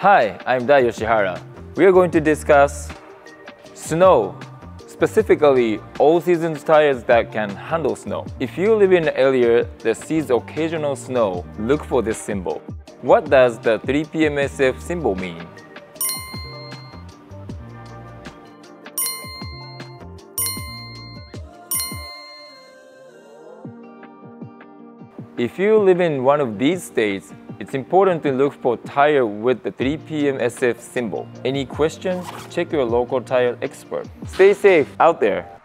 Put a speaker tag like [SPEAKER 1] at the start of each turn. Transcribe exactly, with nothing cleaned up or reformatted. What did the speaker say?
[SPEAKER 1] Hi, I'm Yoshihara. We are going to discuss snow, specifically all-season tires that can handle snow. If you live in an area that sees occasional snow, look for this symbol. What does the three P M S F symbol mean? If you live in one of these states, it's important to look for tire with the three P M S F symbol. Any questions? Check your local tire expert. Stay safe out there!